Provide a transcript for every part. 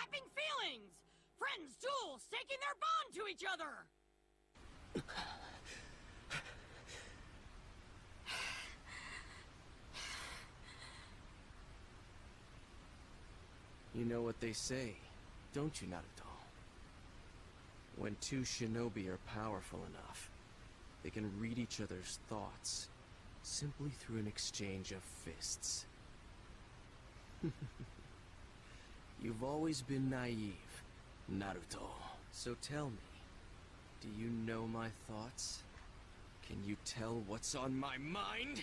snapping feelings! Friends duel, staking their bond to each other! You know what they say, don't you, Naruto? When two shinobi are powerful enough, they can read each other's thoughts simply through an exchange of fists. You've always been naive, Naruto. So tell me, do you know my thoughts? Can you tell what's on my mind?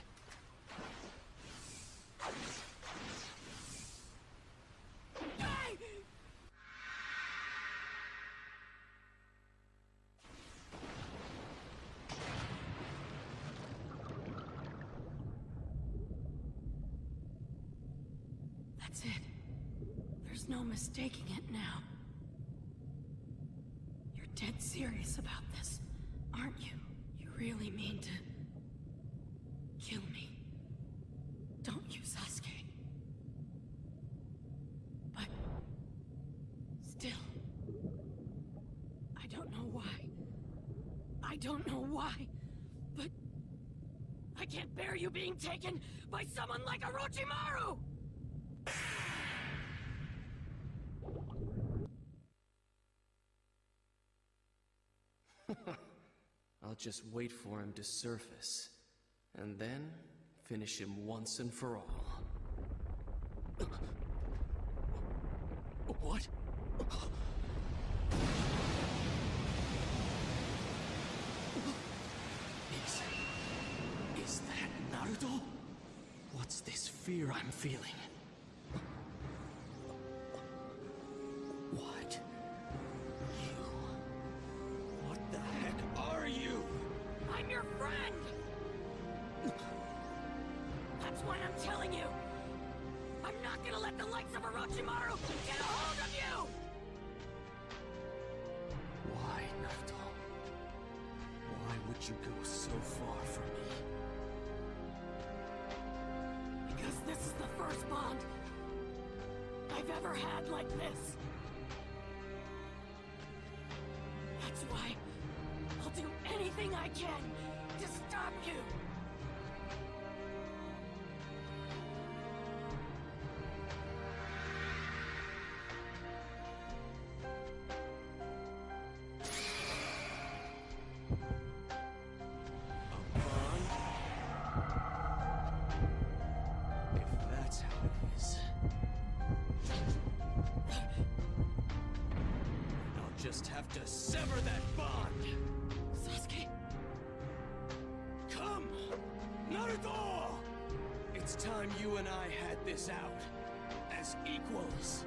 That's it. There's no mistaking it now. You're dead serious about this, aren't you? You really mean to kill me, don't you, Sasuke? But still, I don't know why. I don't know why, but I can't bear you being taken by someone like Orochimaru! I'll just wait for him to surface, and then finish him once and for all. What? Is that Naruto? What's this fear I'm feeling? What? What the heck are you? I'm your friend! That's why I'm telling you! I'm not gonna let the likes of Orochimaru get a hold of you! Why, Naruto? Why would you go so far for me? Because this is the first bond I've ever had like this. That's why I'll do anything I can to stop you! A bond? If that's how it is, I'll just have to sever that bond! Sasuke? Come! Naruto! It's time you and I had this out. As equals.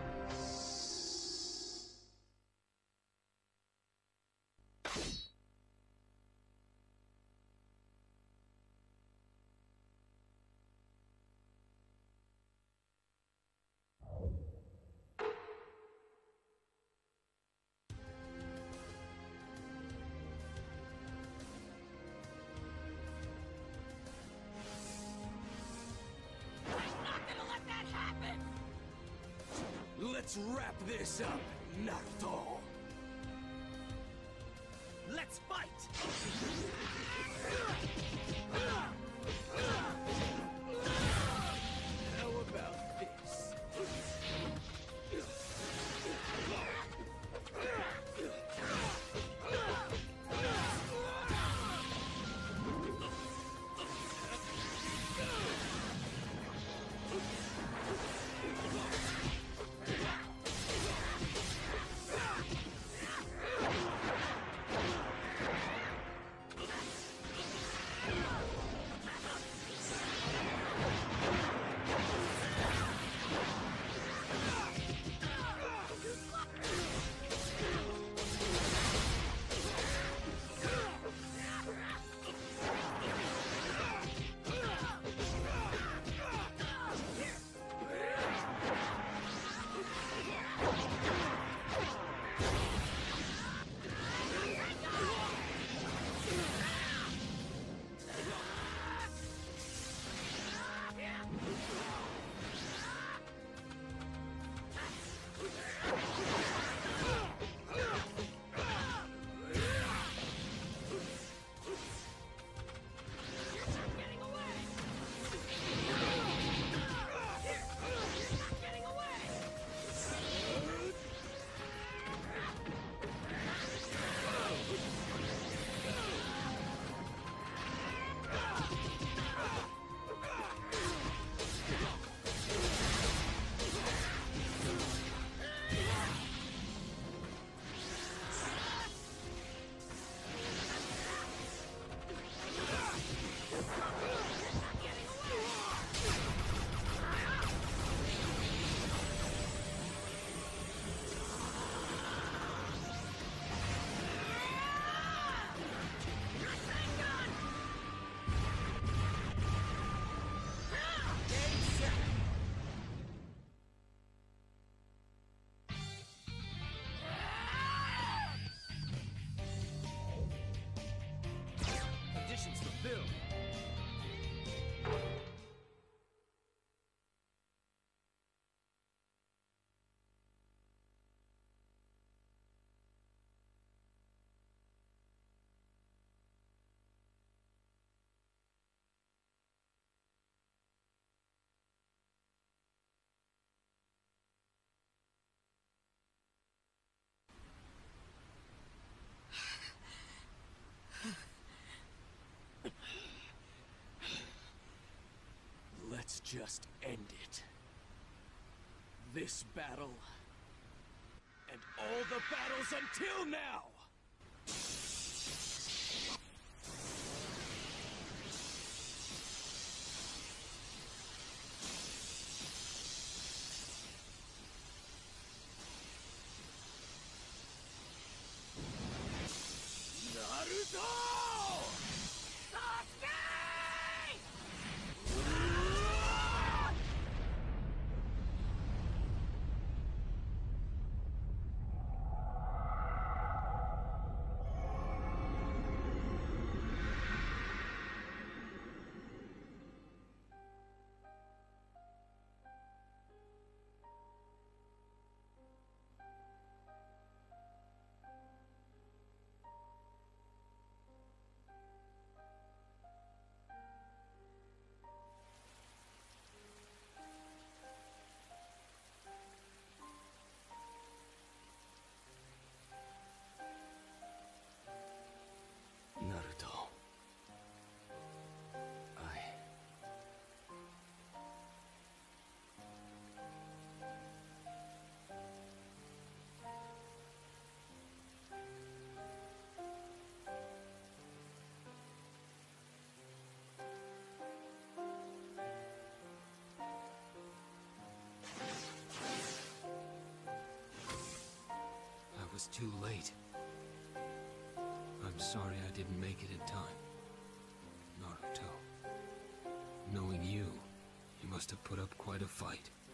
Let's wrap this up, Naruto! Let's fight! How about this? just end it. This battle, and all the battles until now! Naruto! Naruto. I was too late. I'm sorry I didn't make it in time. Naruto. Knowing you, you must have put up quite a fight.